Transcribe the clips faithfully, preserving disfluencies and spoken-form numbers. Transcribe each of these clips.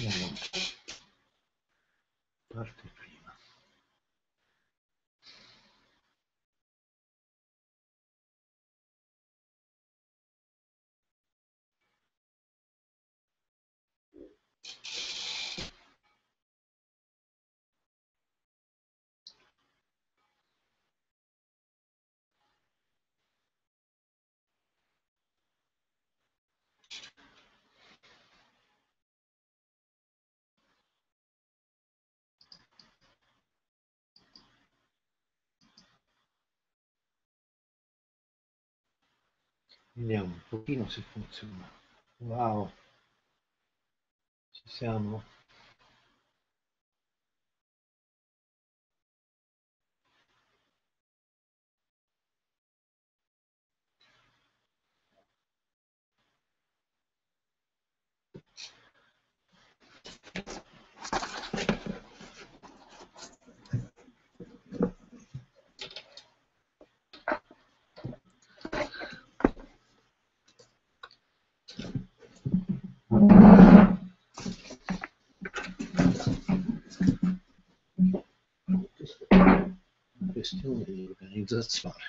Vediamo. Parte prima. Vediamo un pochino se funziona. Wow, ci siamo? Questione di organizzazione.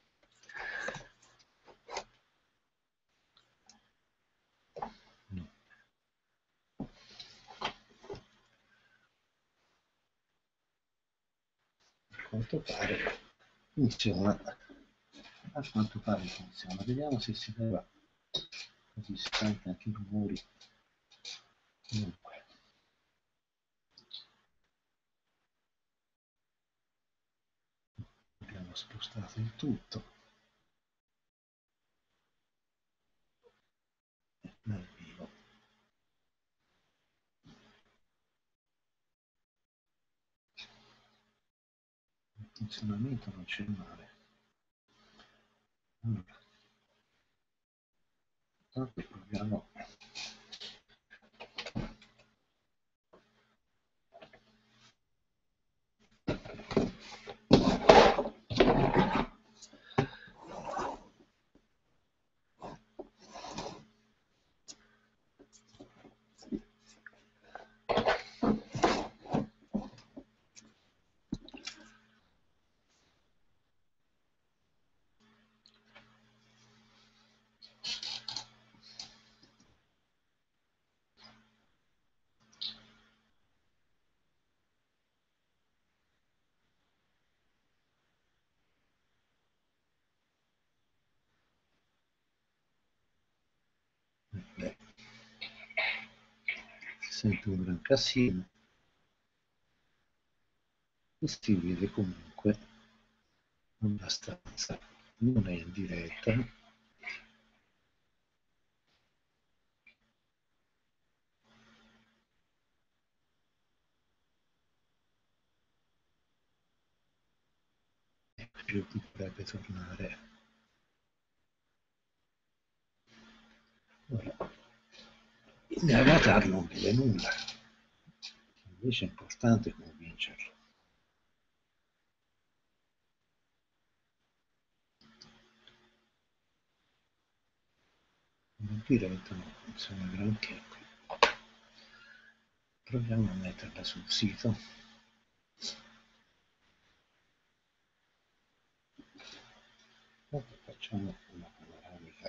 No. A quanto pare funziona. A quanto pare funziona. Vediamo se si leva così si sente anche i rumori. Dunque. Abbiamo spostato il tutto. Dal vivo. Il funzionamento non c'è male. Allora, intanto proviamo Beh, si sente un gran casino e si vede comunque abbastanza. Non è in diretta. E più potrebbe tornare. Ora, l'avatar non vede nulla, invece è importante convincerlo. In diretta non funziona granché qui. Proviamo a metterla sul sito. Facciamo una panoramica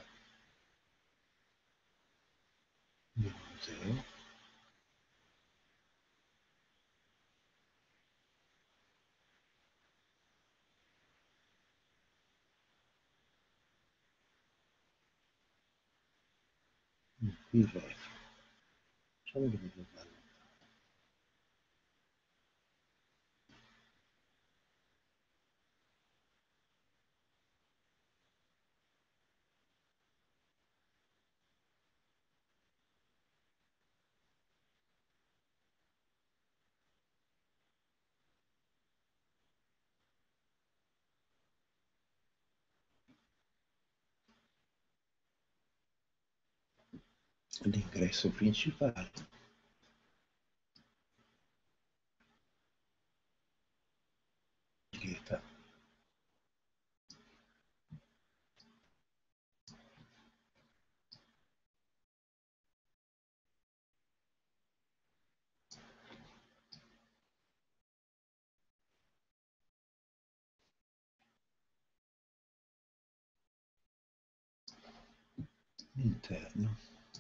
del museo. Il retro. Facciamo vedere da lontano. L'ingresso principale. Lieta. interno.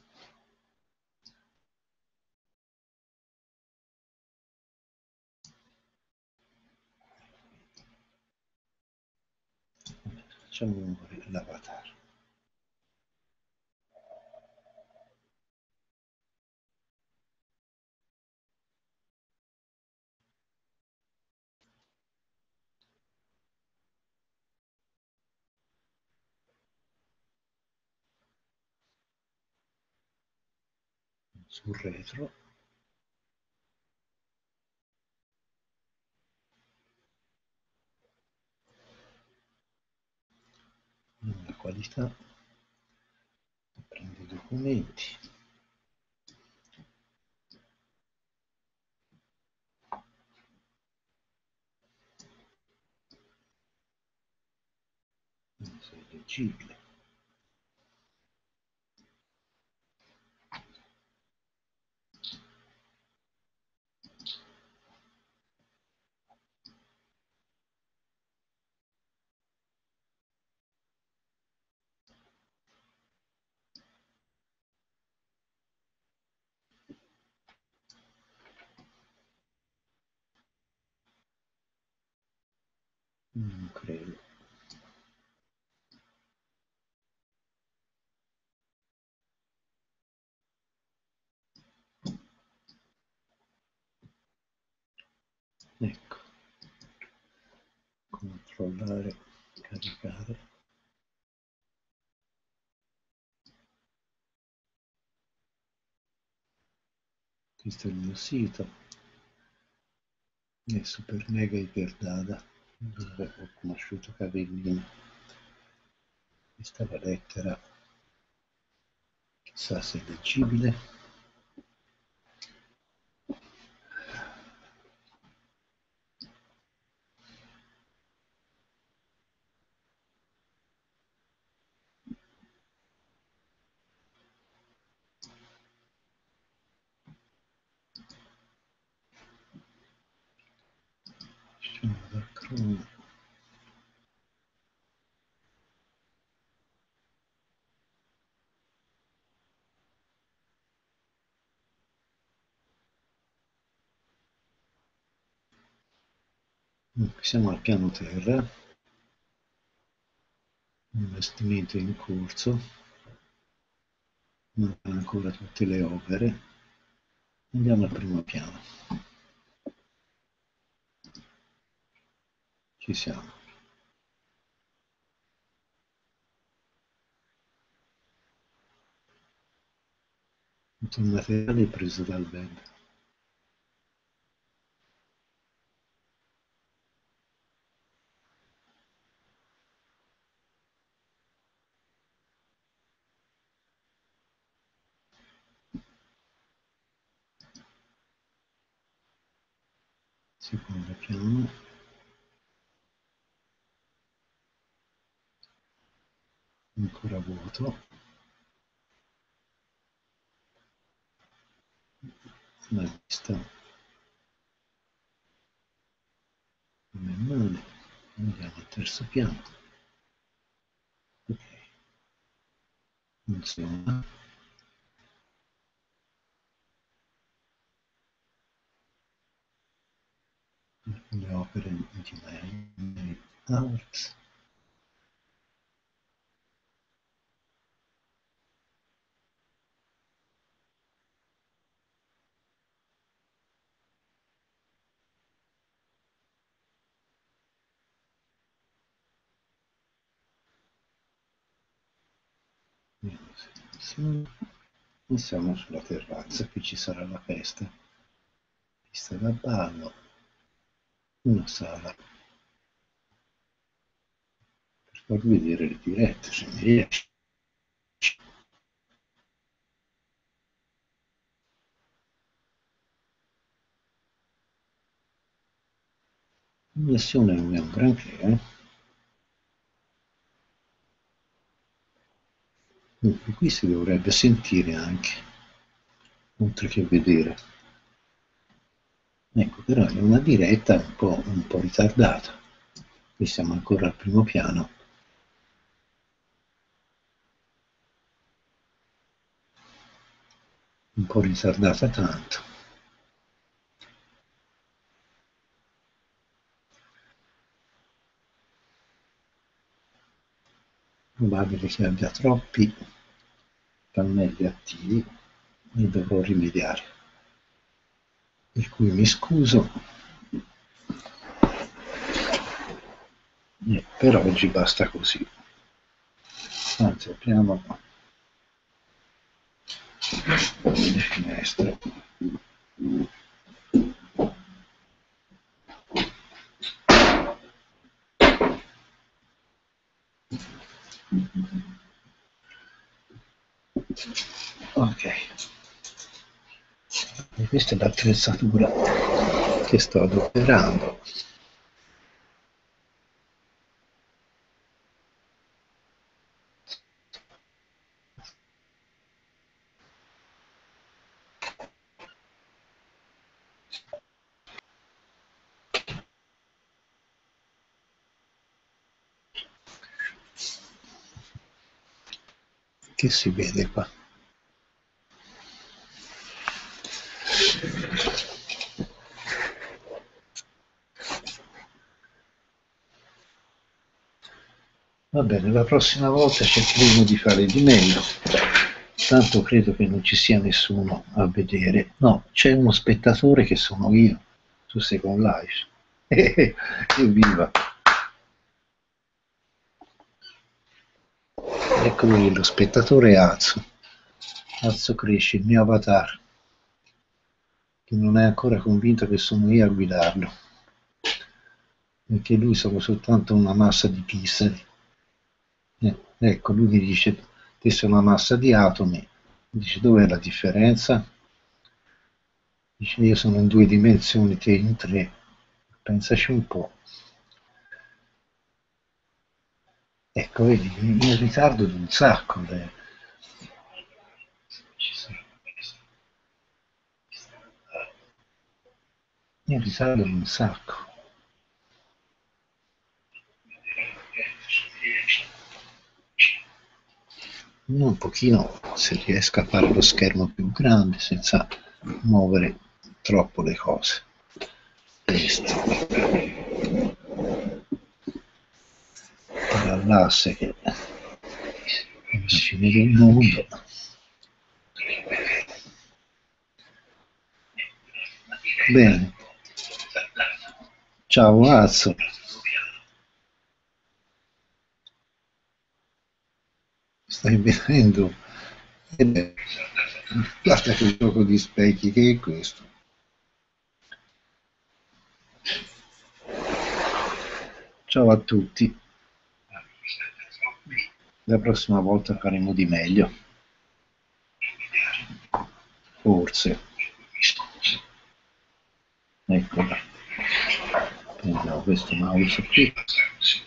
Facciamo muovere l'avatar. Sul retro la qualità, prendo i documenti, se è leggibile. Non credo. Ecco, controllare, caricare. Questo è il mio sito, è Super Mega Iperdada, dove ho conosciuto Cavellini. Questa è la lettera, chissà se è leggibile. Chrome. Siamo al piano terra, investimento in corso, non ancora tutte le opere. Andiamo al primo piano. Ci siamo. Tutto il materiale preso dal web. Secondo piano. Ancora vuoto. La vista non è male. Andiamo al terzo piano. Ok. Funziona. Le opere di Mary Art. E siamo sulla terrazza, qui ci sarà la festa. Pista da ballo, una sala per farvi vedere le dirette se mi riesce. La connessione non è un granché, eh? Dunque, qui si dovrebbe sentire anche, oltre che vedere. Ecco, però è una diretta un po', un po' ritardata. Qui siamo ancora al primo piano. un po' ritardata tanto. Probabile che abbia troppi pannelli attivi e dovrò rimediare, per cui mi scuso e per oggi basta così. Anzi, apriamo le finestre. Ok, e questa è l'attrezzatura che sto adoperando. Che si vede qua? Va bene, la prossima volta cercheremo di fare di meglio, tanto credo che non ci sia nessuno a vedere. No, c'è uno spettatore che sono io su Second Life. Evviva! Ecco lui, lo spettatore Azzo. Azzo Cresci, il mio avatar, che non è ancora convinto che sono io a guidarlo, perché lui sono soltanto una massa di pixel. Eh, ecco, lui mi dice, te sei una massa di atomi, dice dov'è la differenza? Dice io sono in due dimensioni, te in tre, pensaci un po'. Ecco, vedi, in ritardo di un sacco. Le... In ritardo di un sacco. Un pochino se riesco a fare lo schermo più grande senza muovere troppo le cose. Questo era l'asse che è la fine del mondo. Bene, ciao Azzo. Stai vedendo? Eh, guarda che gioco di specchi che è questo. Ciao a tutti. La prossima volta faremo di meglio. Forse. Eccola. Prendiamo questo mouse qui.